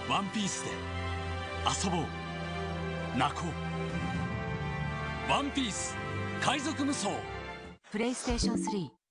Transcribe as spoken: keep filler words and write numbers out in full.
ワンピースで遊ぼう、泣こう。ワンピース海賊無双。 プレイステーションスリー